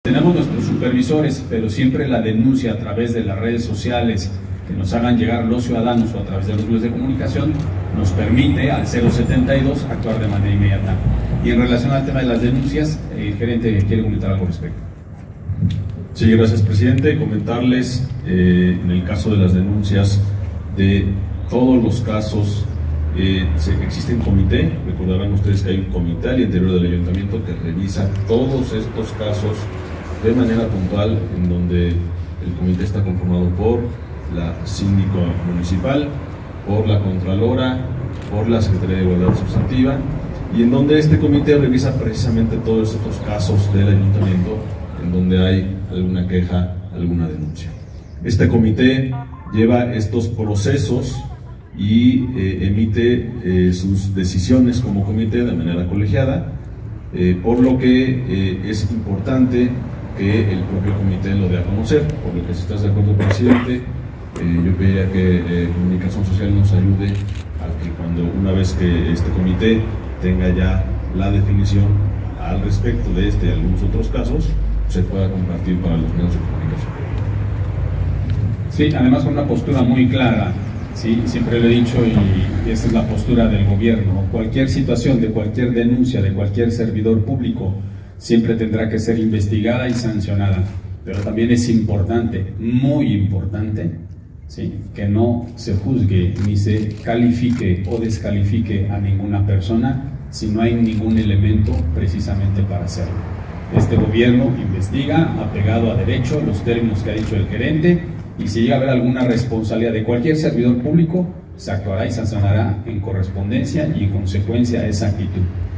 Tenemos nuestros supervisores, pero siempre la denuncia a través de las redes sociales que nos hagan llegar los ciudadanos o a través de los medios de comunicación nos permite al 072 actuar de manera inmediata. Y en relación al tema de las denuncias, el gerente quiere comentar algo al respecto. Sí, gracias, presidente. Comentarles en el caso de las denuncias de todos los casos, existe un comité. Recordarán ustedes que hay un comité al interior del ayuntamiento que revisa todos estos casos de manera puntual, en donde el comité está conformado por la síndico municipal, por la contralora, por la Secretaría de Igualdad Sustantiva, y en donde este comité revisa precisamente todos estos casos del ayuntamiento en donde hay alguna queja, alguna denuncia. Este comité lleva estos procesos y emite sus decisiones como comité de manera colegiada, por lo que es importante que el propio comité lo dé a conocer. Por lo que, si estás de acuerdo, presidente, yo pediría que Comunicación Social nos ayude a que una vez que este comité tenga ya la definición al respecto de este y algunos otros casos, se pueda compartir para los medios de comunicación. Sí, además con una postura muy clara, ¿sí? Siempre lo he dicho y esa es la postura del gobierno. Cualquier situación, de cualquier denuncia, de cualquier servidor público, siempre tendrá que ser investigada y sancionada. Pero también es importante, muy importante, ¿sí?, que no se juzgue ni se califique o descalifique a ninguna persona si no hay ningún elemento precisamente para hacerlo. Este gobierno investiga, apegado a derecho, los términos que ha dicho el gerente, y si llega a haber alguna responsabilidad de cualquier servidor público, se actuará y sancionará en correspondencia y en consecuencia a esa actitud.